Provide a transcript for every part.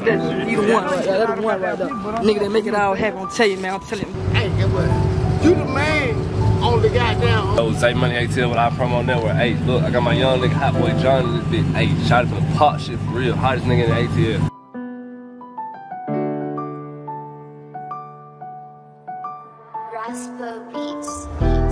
that. He the one right there. That's the one right there. Nigga that make it all happen. I'm telling you, man. I'm telling you. Hey, get what? You the man on the goddamn. So, Save Money ATL with our promo network. Hey, look, I got my young nigga HotBoyJohn in this bitch. Hey, shot it for the pop shit for real. Hottest nigga in the ATL. Raspo Beats.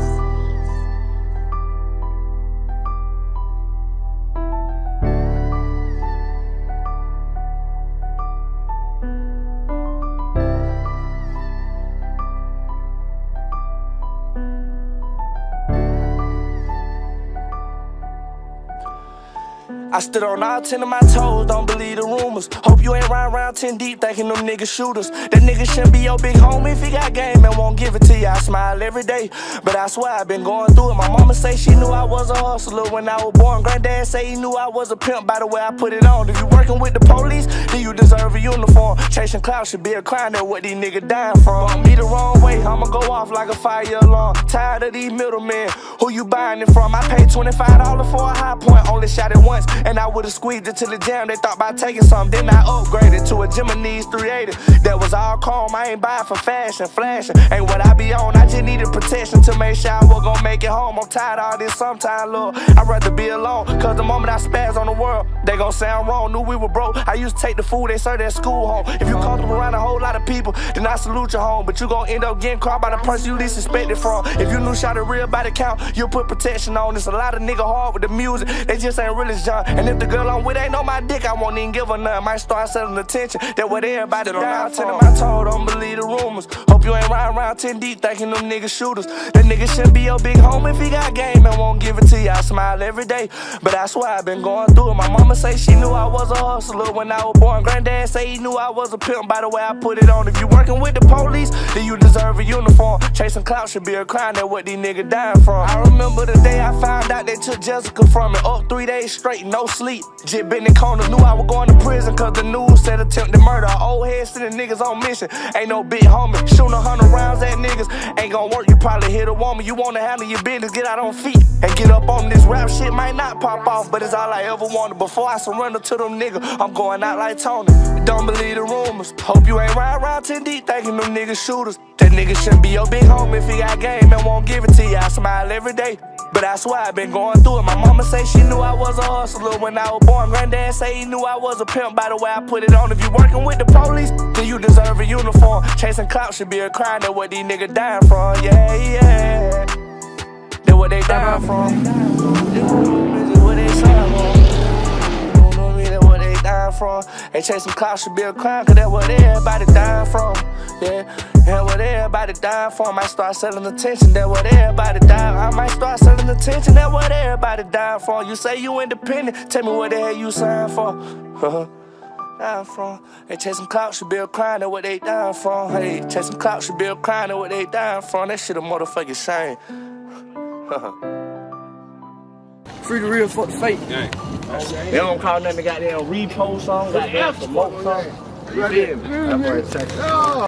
I stood on all 10 of my toes, don't believe the rumors. Hope you ain't riding around 10 deep thinking them niggas shooters. That nigga shouldn't be your big homie if he got game and won't give it to you. I smile every day, but I swear I been going through it. My mama say she knew I was a hustler when I was born. Granddad say he knew I was a pimp by the way I put it on. If you working with the police, then you deserve a uniform. Chasing clout should be a crime, that's what these niggas dying from. Want me the wrong way, I'ma go off like a fire alarm. Tired of these middlemen, who you buying it from? I paid $25 for a high point, only shot it once, and I would've squeezed it till the jam. They thought about taking something, then I upgraded to a Gemini's 380. That was all calm, I ain't buying for fashion, flashing ain't what I be on. I just needed protection to make sure I was gonna make it home. I'm tired of all this sometime, Lord. I'd rather be alone, cause the moment I spaz on the world, they gon' sound wrong. Knew we were broke, I used to take the food they served at school home. If you comfortable around a whole lot of people, then I salute your home. But you gon' end up getting caught by the person you least expected from. If you knew shot a real body count, you'll put protection on. There's a lot of nigga hard with the music, they just ain't real as John. And if the girl I'm with ain't on my dick, I won't even give her none. Might start selling attention, that what everybody down for. My toe, don't believe the rumors. Hope you ain't riding around 10 deep thinking them niggas shooters. That nigga shouldn't be your big homie if he got game and won't give it to you. I smile every day, but I swear I been going through it. My mama say she knew I was a hustler when I was born. Granddad say he knew I was a pimp by the way I put it on. If you working with the police, then you deserve a uniform. Chasing clout should be a crime, that's what these niggas dying from. I remember the day I found out they took Jessica from me. Up 3 days straight, no sleep. Just been in corners, knew I was going to prison cause the news said attempted murder. Old head sitting niggas on mission, ain't no big homie. Shooting 100 rounds at niggas ain't gonna work, you probably hit a woman. You wanna handle your business, get out on feet and get up on this rap shit. Might not pop off, but it's all I ever wanted. Before I surrender to them niggas, I'm going out like Tony. Don't believe the rumors, hope you ain't riding around 10 deep thinking them niggas shooters. That nigga shouldn't be your big homie if he got game and won't give it to you. I smile every day, but I swear I been going through it. My mama say she knew I was a hustler when I was born. Granddad say he knew I was a pimp by the way I put it on. If you working with the police, then you deserve a uniform. Chasing clout should be a crime, that's what these niggas dying from. Yeah, yeah, that's what they dying from. That's what they dying from. You know me, that's what they dying from. And chasing clout should be a crime, cause that's what everybody dying from. Yeah, that's what everybody dying for. I might start selling attention, that's what everybody dying. I might start selling attention, that's what everybody dying for. You say you independent, tell me what the hell you signed for. Dying from. Hey, chasing clout should be a crime, that's what they dying from. Hey, chasing clout should be a crime, that's what they dying from. That shit a motherfucking shame. Free the real, fuck the fake. Yeah. They don't call nothing goddamn repost song, goddamn promote song. You feel me?